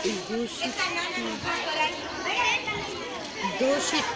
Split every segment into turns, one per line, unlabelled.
दूषित दूषित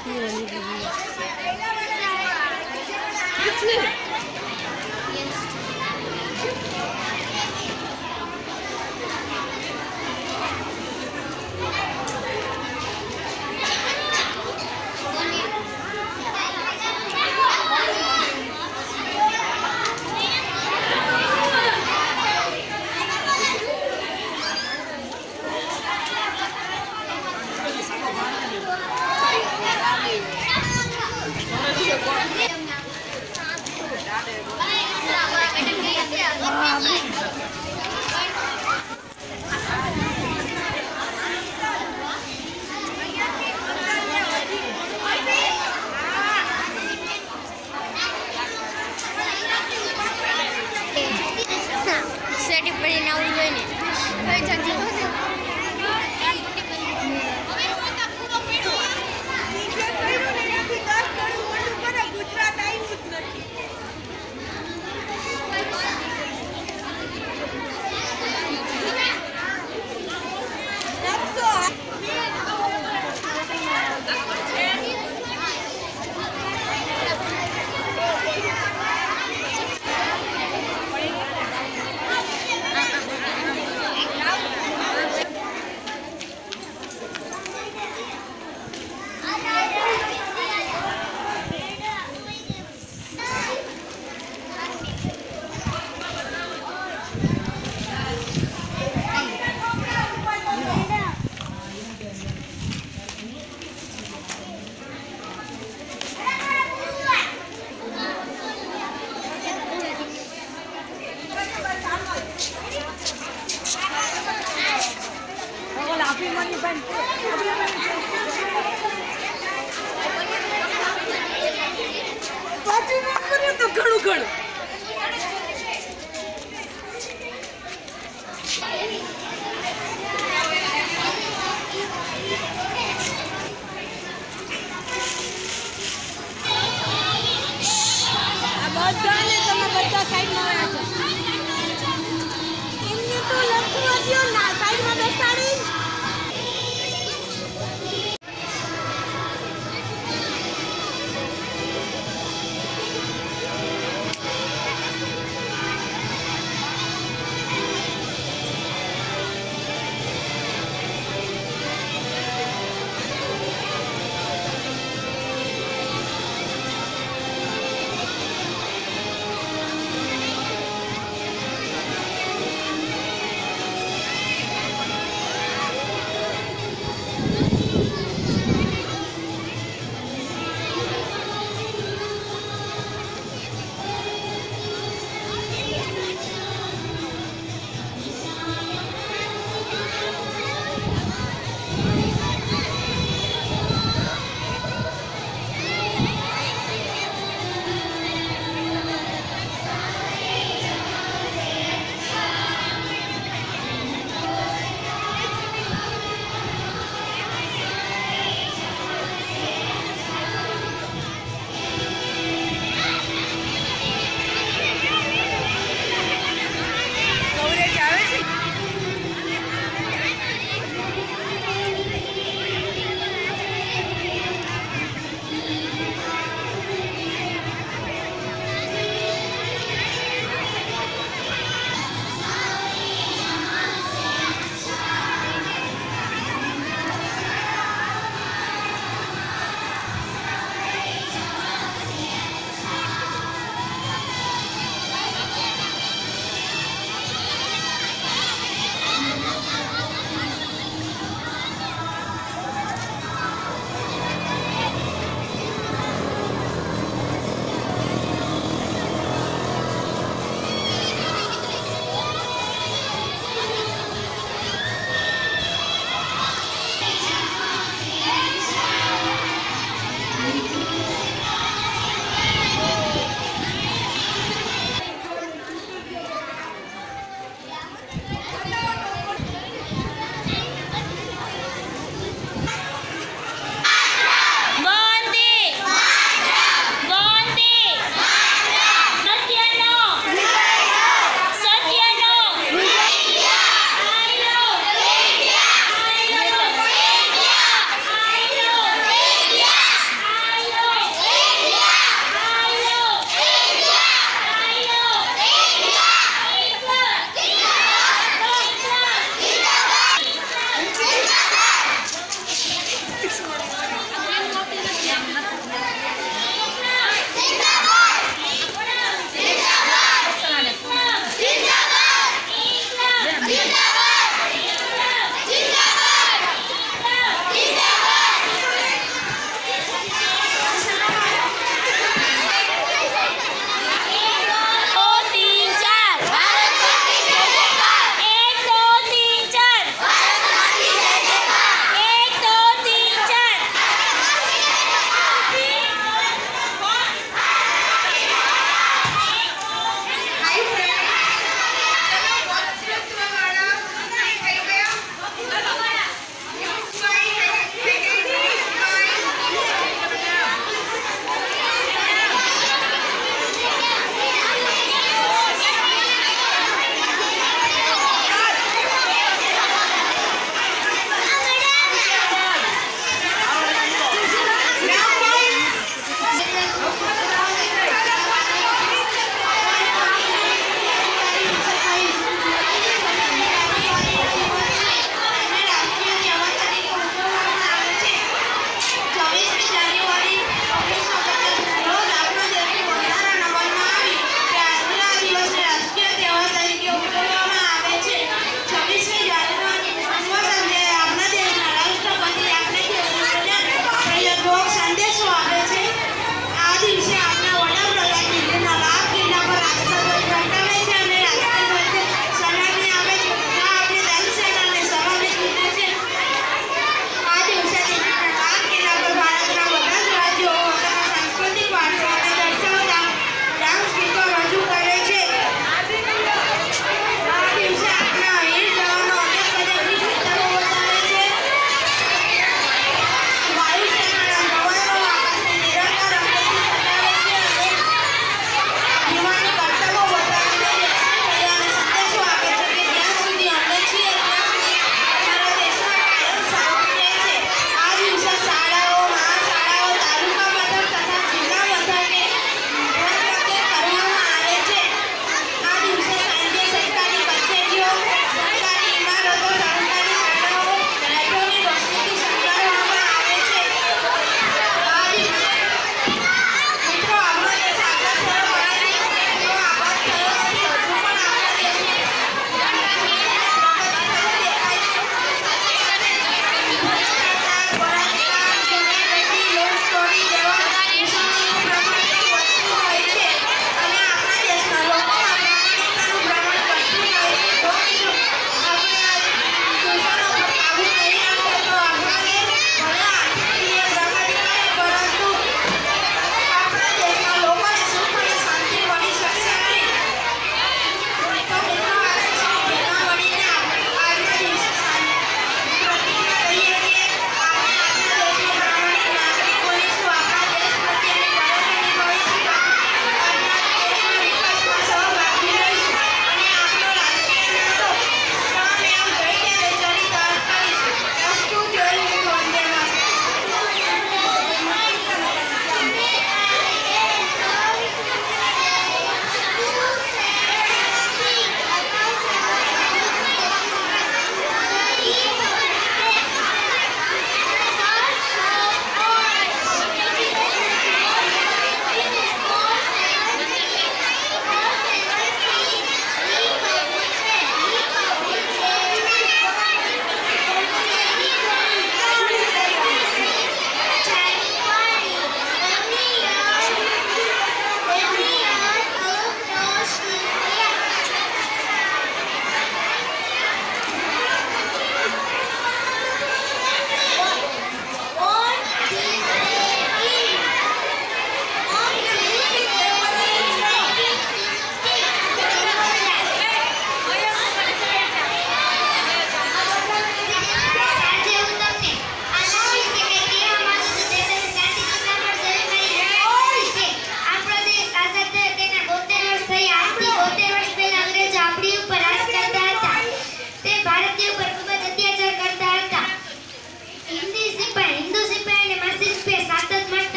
સેટી પડી ના આવું જોઈએ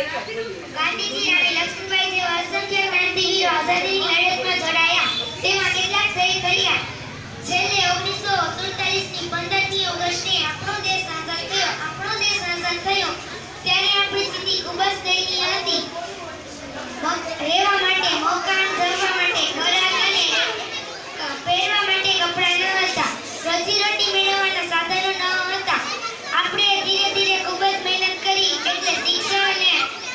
ગાંધીજી અને લક્ષ્મીબાઈ જેવા અસંખ્ય ક્રાંતિવીરો આઝાદીની લડતમાં જોડાયા, તેમાં કેટલાક શહીદ કર્યા. છેલ્લે 1947ની 15મી ઓગસ્ટે આપણો દેશ આઝાદ થયો ત્યારે આપણી સ્થિતિ ખૂબ જ દયનીય હતી. રહેવા માટે મકાન, જમવા માટે ખોરાક અને પહેરવા માટે કપડાં ન હતા. રોજીરોટી મેળવવાના સાધનો ન હતા. આપણે ધીરે ધીરે ખૂબ જ મહેનત કરી એટલે શિક્ષણ અને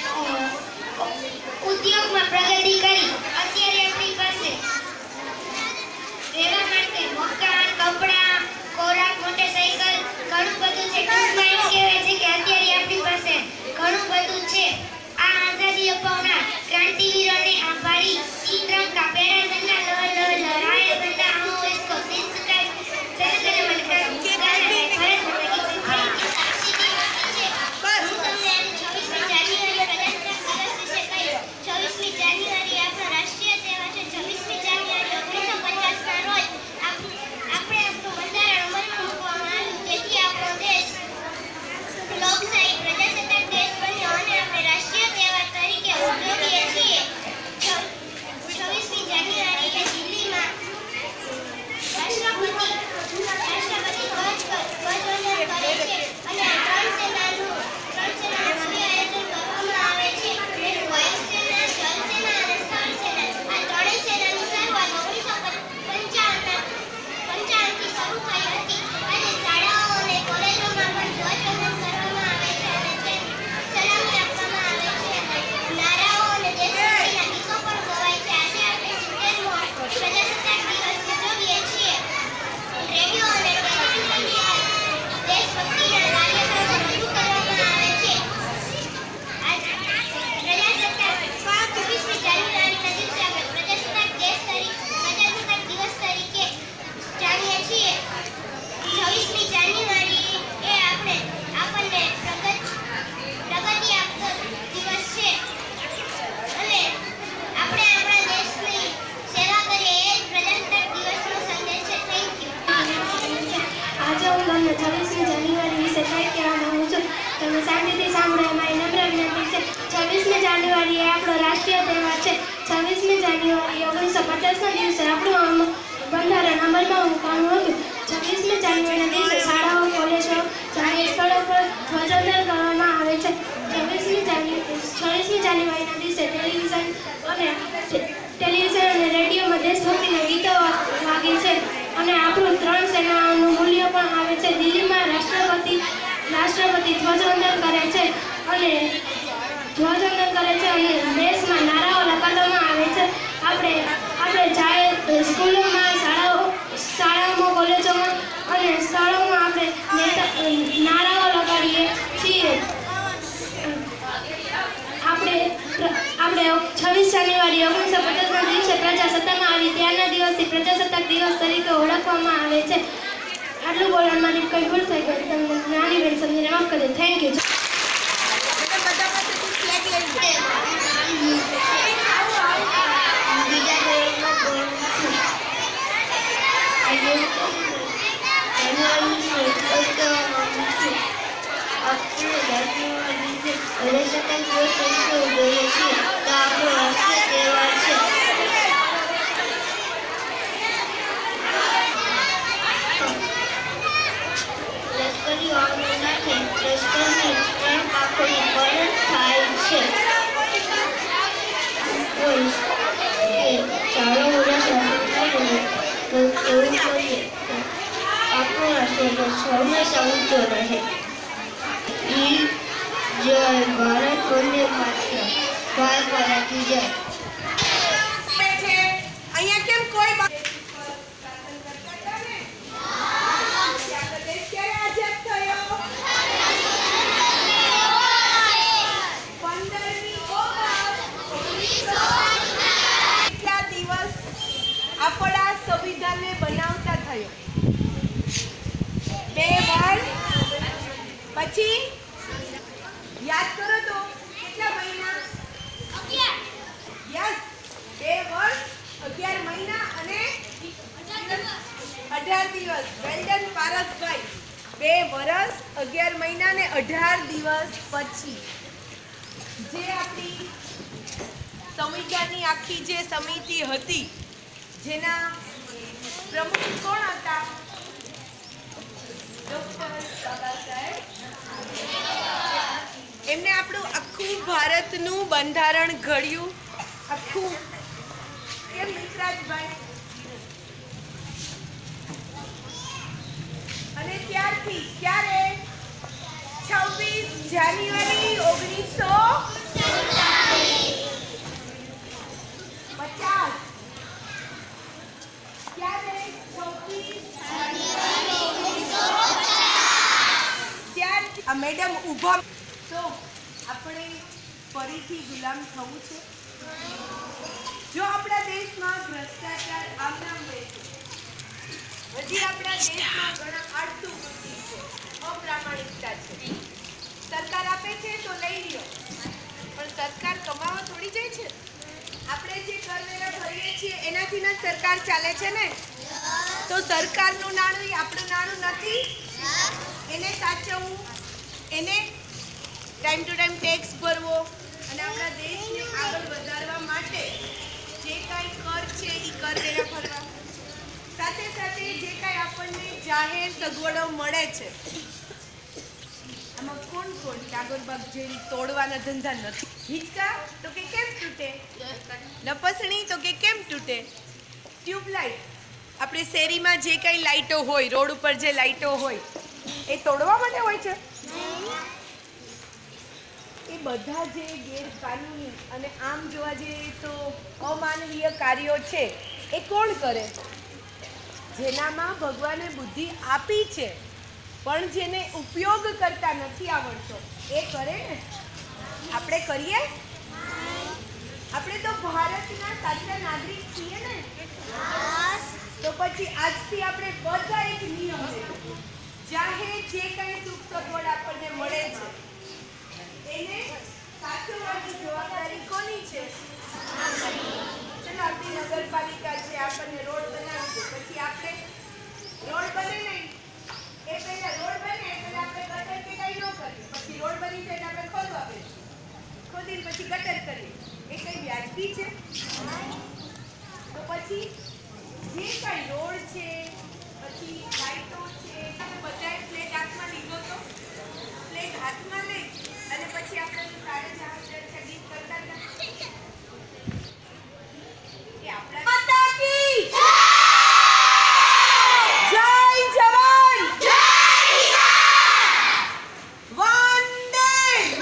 ઉદ્યોગમાં પ્રગતિ કરી. અત્યારે આપણી પાસે રહેવા માટે મકાન, કપડાં, ખોરાક, મોટરસાઇકલ ઘણું બધું છે. ટૂંકમાં એમ કહેવાય છે કે અત્યારે આપણી પાસે ઘણું બધું છે. આ આઝાદી અપાવનાર ક્રાંતિવીરોને આભારી. तीन रंग का पेड़ा झंडा लहर लहर लहराए, झंडा हम इसको सिर झुकाए, जय जय मलका गाना है भारत माता की जय. હું તમને 26મી જાન્યુઆરી પ્રજાસત્તાક દિવસ વિશે કહીશ. 26મી જાન્યુઆરી આપણો રાષ્ટ્રીય તહેવાર છે. 26મી જાન્યુઆરી 1950ના રોજ આપણે આપણું બંધારણ અમલમાં મૂકવામાં આવ્યું. તેથી આપણો દેશ લોકશાહી પ્રજાસત્તાક દેશ બન્યો અને આપણે રાષ્ટ્રીય તહેવાર તરીકે ઉજવીએ છીએ. 26મી જાન્યુઆરીએ દિલ્હીમાં રાષ્ટ્રપતિ ધ્વજવંદન કરે છે અને ત્રણ સેનાનું ભવ્ય આયોજન કરવામાં આવે છે. વાયુસેના, જલસેના અને સ્થળ સેના. આ ત્રણેય સેનાની શરૂઆત 1955થી શરૂ થઈ હતી અને શાળાઓ અને કોલેજોમાં પણ ધ્વજવંદન કરવામાં આવે છે અને સલામી આપવામાં આવે છે. નારાઓ અને દેશભક્તિના ગીતો પણ ગવાય છે. આજે આપણે 70મો પ્રજાસત્તાક દિવસ ઉજવીએ છીએ. રેડિયો અને ટેલિવિઝન દેશભક્તિના કાર્યક્રમો રજૂ કરવામાં આવે છે. 26મી જાન્યુઆરીના દિવસે આપણે પ્રજાસત્તાક દિવસ તરીકે જાણીએ છીએ. 26મી જાન્યુઆરી એ આપણને પ્રગતિ આપતો દિવસ છે અને આપણે આપણા દેશની સેવા કરીએ એ જ પ્રજાસત્તાક દિવસનો સંદેશ છે. Thank you.
આજે હું તમને 26મી જાન્યુઆરી વિશે કંઈક કહેવા માંગુ છું. તમે શાંતિથી સાંભળો, એ મારી નમ્ર વિનંતી છે. 26મી જાન્યુઆરી એ આપણો રાષ્ટ્રીય તહેવાર છે. 26મી જાન્યુઆરી 1950ના દિવસે આપણું બંધારણ અમલમાં મૂકવાનું હતું. 26મી જાન્યુઆરીના દિવસે શાળાઓ, કોલેજો, જાહેર સ્થળો પર ધ્વજવંદન કરવામાં આવે છે. 26મી જાન્યુઆરીના દિવસે ટેલિવિઝન અને રેડિયોમાં દેશભક્તિના ગીતો વાગે છે અને આપણું ત્રણ સેનાઓનું મૂલ્ય પણ આવે છે. દિલ્હીમાં રાષ્ટ્રપતિ ધ્વજવંદન કરે છે અને દેશમાં નારાઓ લગાડવામાં આવે છે. આપણે જાહેર સ્કૂલોમાં, શાળાઓમાં, કોલેજોમાં અને સ્થળોમાં આપણે નારાઓ લગાડીએ છીએ. આપણે 26 જાન્યુઆરી 1950ના દિવસે પ્રજાસત્તામાં આવી ત્યારના દિવસથી પ્રજાસત્તાક દિવસ તરીકે ઓળખવામાં આવે છે. આટલું બોલવામાં મારી કંઈ ભૂલ થઈ ગઈ તમને નાની બેન સમજીને માફ કરી. Thank you.
લશ્કરી વાહનો સાથે લશ્કરની ત્રણ પાંખોની પરેડ થાય છે. ચાલો એવું જોઈએ આપણો રાષ્ટ્ર હંમેશા ઊંચો રહે. જય ભારત, વંદે માતરમ, ભારત માતા કી જય.
અહીંયા કેમ કોઈ આપણા સંવિધાનને બનાવતા થયો 2 વર્ષ પછી યાદ કરો તો કેટલા મહિના 11 યસ 2 વર્ષ 11 મહિના અને 18 દિવસ. Well done પારસભાઈ. 2 વર્ષ 11 મહિના ને 18 દિવસ પછી જે આપણી સંવિધાનની આખી જે સમિતિ હતી જેના પ્રમુખ કોણ હતા? ડોક્ટર બાબા સાહેબ. એમને આપણું આખું ભારતનું બંધારણ ઘડ્યું. આખું કેમ મિત્રાજભાઈ? અને ત્યારથી ક્યારે 26 જાન્યુઆરી 1950 ક્યારે 26 આ મેડમ ઊભા. તો આપણે ફરીથી ગુલામ થવું છે? જો આપણા દેશમાં ભ્રષ્ટાચાર આમનામ રહેશે, હજી આપણા દેશમાં ઘણા આળસુ વૃત્તિ છે, અપ્રામાણિકતા છે. સરકાર આપે છે તો લઈ લ્યો, પણ સરકાર કમાવા થોડી જાય છે. આપણે જે કરવેરા ભરીએ છીએ એનાથી જ સરકાર ચાલે છે ને. તો સરકારનું નાણું એ આપણું નાણું નથી. એને સાચવવું, એને ટાઈમ ટુ ટાઈમ ટેક્સ ભરવો અને આપણા દેશને આગળ વધારવા માટે જે કાંઈ કર છે એ કરવેરા ભરવા. સાથે સાથે જે કાંઈ આપણને જાહેર સગવડો મળે છે આમાં કોણ ટાગોરબાગ જેવી તોડવાના ધંધા નથી. હિંચકા તો કે કેમ તૂટે, લપસણી તો કે કેમ તૂટે, ટ્યુબલાઇટ આપણે શેરીમાં જે કાંઈ લાઇટો હોય, રોડ ઉપર જે લાઇટો હોય એ તોડવા માટે હોય છે. એ બધા જે ગેરકાનૂની અને આમ જોવા જઈએ તો અમાનવીય કાર્યો છે એ કોણ કરે? જેનામાં ભગવાને બુદ્ધિ આપી છે પણ જેને ઉપયોગ કરતા નથી આવડતો એ કરે ને. આપણે કરીએ? આપણે તો ભારતના સાચા નાગરિક છીએ ને. તો પછી આજથી આપણે બધા એક નિયમ છે, જાહેર જે કંઈ સુખ સગવડ આપણને મળે છે એને સાચવવાની જવાબદારી કોની છે? ચલો આપણી નગરપાલિકા છે, આપણને રોડ બનાવી દે, પછી આપણે રોડ બને નહીં એ પહેલા રોડ બને એટલે આપણે ગટર કે કંઈ ન કરીએ, પછી રોડ બની જાય એટલે આપણે ખોદવા બેસીએ, ખોદીને પછી ગટર કરીએ. એ કંઈ વ્યાજબી છે? તો પછી જે કાંઈ રોડ છે, પછી લાઈટો છે, બધાએ ફ્લેગ હાથમાં લીધો તો ફ્લેગ હાથમાં લઈ અને પછી આપણે સાડે જહાજ ગીત કરતા હતા એ આપણા માતા કી જય જવાન જય કિસાન વંદે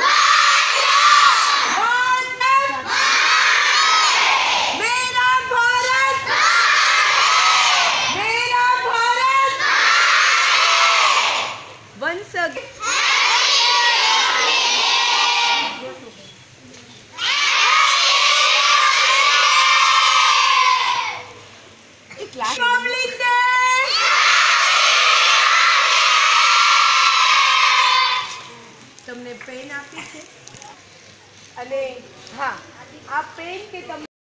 માતરમ મેરા ભારત વંશ તમને પેન આપી છે અને હા આ પેન કે તમને